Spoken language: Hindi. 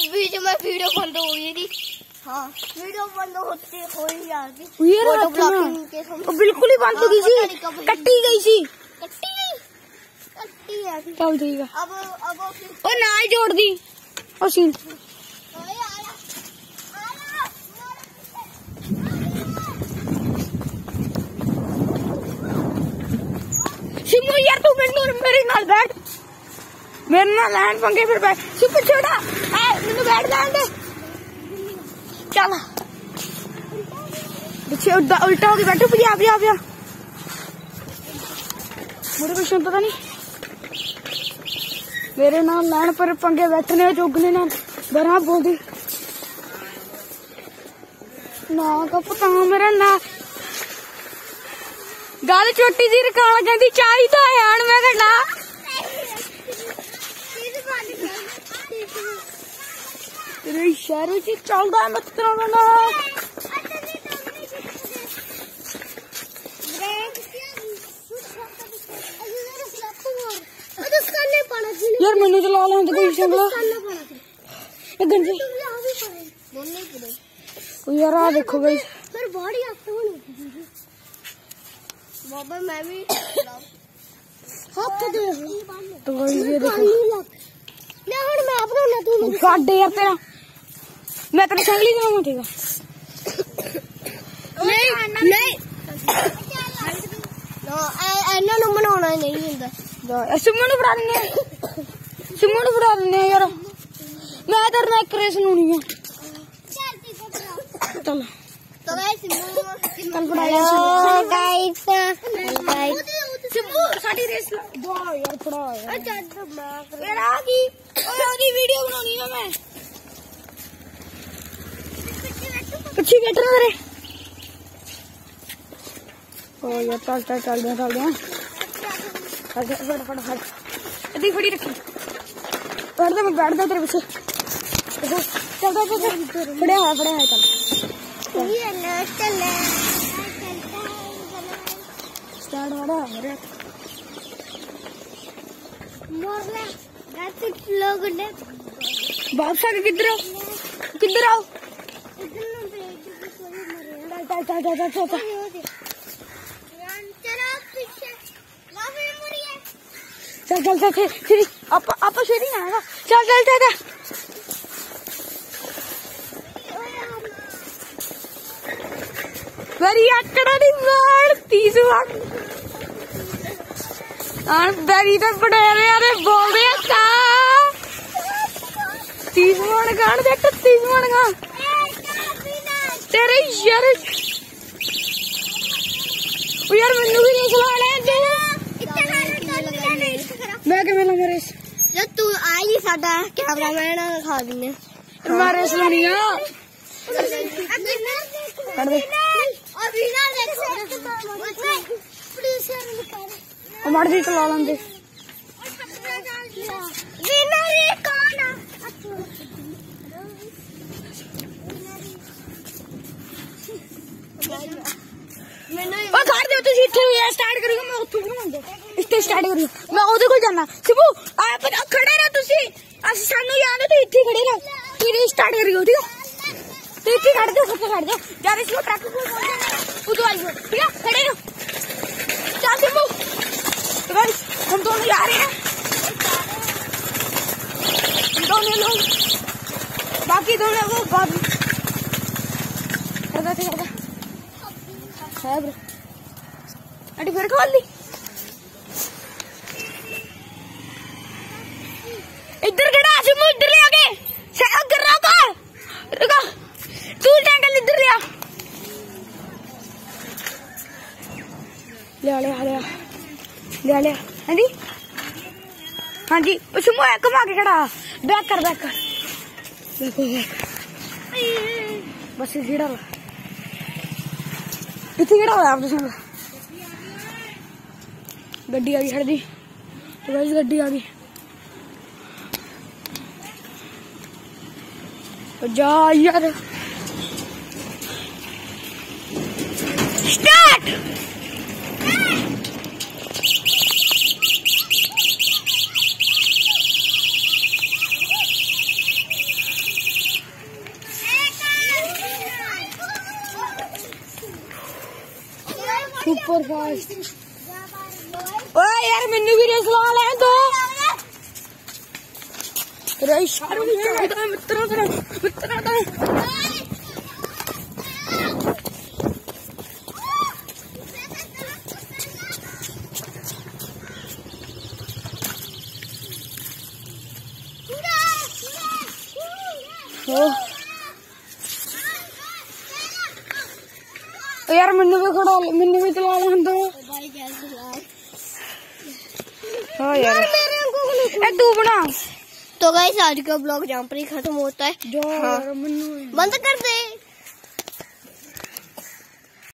बीच में वीडियो बंद हो गई थी। हाँ वीडियो बंद होती हो ही जाती। बिल्कुल ही बंद हो गई थी, कट्टी गई थी। चल ठीक है अब ओ नाल जोड़ दी ओ सीन। सिमू यार तू मेरे नाल बैठ, मेरे नाल लैंड पंगे फिर बैठ। सिमू छोड़ा मैंने बैठ जान दे। चल पीछे उल्टा होके बैठो। भैया मुझे कुछ पता नहीं, मेरे नाल लैंड पर पंगे बैठने जोगने ना बरा बोलती ना का पता मेरा ना गल छोटी जी रकाल कहती चाही तो आन मैं कहना तेरे शहर च चलदा मतलब ना यार मैंने चला ला कोई शंगला गंजी यार आ देखो भाई बाबा मैं भी हाथ दे तो ये देखो ले हुन मैं अपना तू काट दे यार तेरा मैं तेरी संगली बनाऊंगा ठीक है नहीं ਇਹਨਾਂ ਨੂੰ ਬਣਾਉਣਾ ਹੀ ਨਹੀਂ ਹੁੰਦਾ। ਸਿਮੂ ਨੂੰ ਫੜਾ ਦਿੰਨੇ ਯਾਰ ਮੈਂ ਤੇਰੇ ਨਾਲ ਇੱਕ ਰੇਸ ਲਾਉਣੀ ਆ। ਚੱਲ ਚੱਲ ਫੜਾ ਗਾਇਸ ਸਿਮੂ ਸਾਡੀ ਰੇਸ ਲਾ ਯਾਰ ਫੜਾ ਯਾਰ ਯਾਰ ਆ ਕੀ ਉਹਦੀ ਵੀਡੀਓ ਬਣਾਉਣੀ ਆ ਮੈਂ ਪਿੱਛੇ ਬੈਠਣਾ ਤੇਰੇ। ओ यार चल दिया फटाफट इतनी खड़ी रखी बैठ दे मैं बैठ दे तेरे पीछे चल फड़े है चल स्टार्ट वाला मेरे लोग ने बादशाह के किधर आओ चल आप शेरी ना चल वेरी आकड़ा दी मार 30 वाट बेरी तो पड़ेरे अरे बोल रहे का 30 मन गाड़ दे 30 मन गा तेरे यार मैनू भी नहीं चलाना मैं किवें लगा रेस जब तू आई साडा कैमरामैन खा दिने मैं रेस लानी आ कर दे और बिना देख प्रोड्यूसर निकाल मर दी चला लेंदे बिना ये कौन आ ओ घर दे तुसी इथे स्टार्ट करियो मैं उठू बनाऊंगा इथे स्टार्ट करियो मैं ओदे कोल जाना सिबू आप खड़े रह तुसी अस सानू याद है तो इथे खड़े रह फिर स्टार्ट करियो ठीक है तो इथे खड़ दो यार इसको ट्रक को उधर आइयो ठीक है खड़े रहो चल सिबू तो गाइस हम दोनों जा रहे हैं दोनों लोग बाकी दोनों वो बाद करदा है ब्रो अटी फिर खोल ली इधर खड़ा सिमू इधर ले आके अगर रुका तू टैंकल इधर ले हाँ जी सिमू घुमा के खड़ा बैक कर बस खड़ा इतनी केड़ा होया आपने संग गड्डी आ गई खड़ दी तो गाइस गड्डी आ गई तो जा यार स्टार्ट सुपर फास्ट। ओए यार मैंने भी रेस लगा ले तो रेस शारू मित्रों यार मैंने भी चला लें तो हाँ यार तू बना। तो गाइस आज का ब्लॉग यहाँ पर ही खत्म होता है। जो हाँ। बंद कर दे।